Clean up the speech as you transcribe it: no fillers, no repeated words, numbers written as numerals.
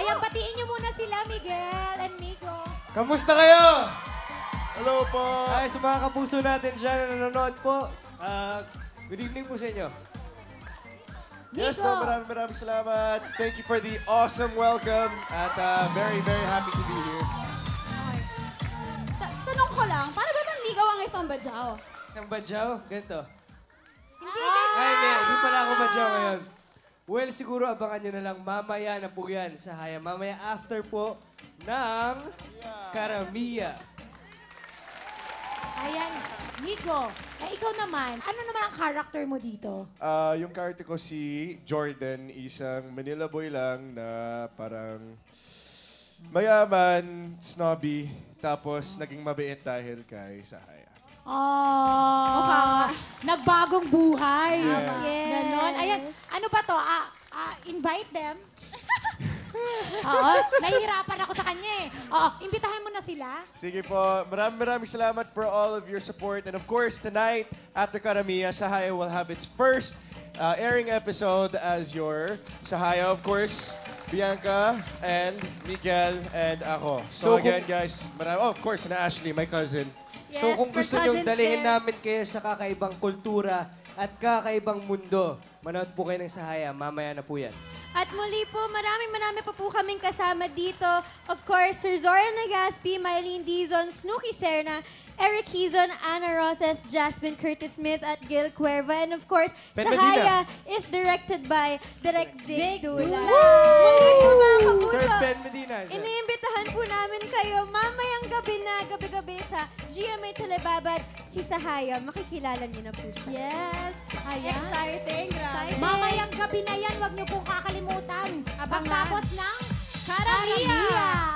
Ayan, patiin niyo muna sila, Miguel and Nico. Kamusta kayo? Hello po! Ay, sa mga kapuso natin dyan na nanonood po. Good evening po sa inyo. Yes po, maraming salamat. Thank you for the awesome welcome. At very, very happy to be here. Tanong ko lang, paano ba manligaw ang isang badyaw? Isang badyaw? Ganito. Hindi Ay, hindi pala ako badyaw ngayon. Well, siguro abangan nyo na lang mamaya na po yan sa Haya. Mamaya after po ng Karamiya. Ayan, Nico. Ikaw naman, ano naman ang character mo dito? Yung character ko si Jordan, isang Manila boy lang na parang mayaman, snobby, tapos naging mabait dahil kay Sahaya. Oh, nagbagong buhay. Yes. Ganon. Ayan, ano ba to? Invite them. Oo, nahihirapan ako sa kanya eh. Oo, imbitahan mo na sila. Sige po, maraming salamat for all of your support. And of course, tonight, after Karamiya, Sahaya will have its first airing episode as your Sahaya, of course, Bianca, and Miguel, and ako. So again, guys, of course, and Ashley, my cousin. So kung gusto nyo dalhin namin kayo sa kakaibang kultura at kakaibang mundo, manood po kayo ng Sahaya. Mamaya na po yan. At muli po, marami pa po kaming kasama dito. Of course, Sir Zora Nagaspi, Mylene Dizon, Snooki Serna, Eric Hizon, Ana Roses, Jasmine Curtis Smith, at Gil Cuerva. And of course, Ben Sahaya is directed by Direk Zig Dula. Dula. Muli po mga Sir kapuso, Ben Medina. iniimbitahan po namin kayo mamayang gabi na, gabi-gabi sa GMA Telebabad, si Sahaya. Makikilala niyo na po siya. Yes. Ayan. Exciting, grabe. Mamayang gabi na yan, huwag niyo pong kakalimutan. Abangan. Pagtapos ng Karamiya. Karamiya.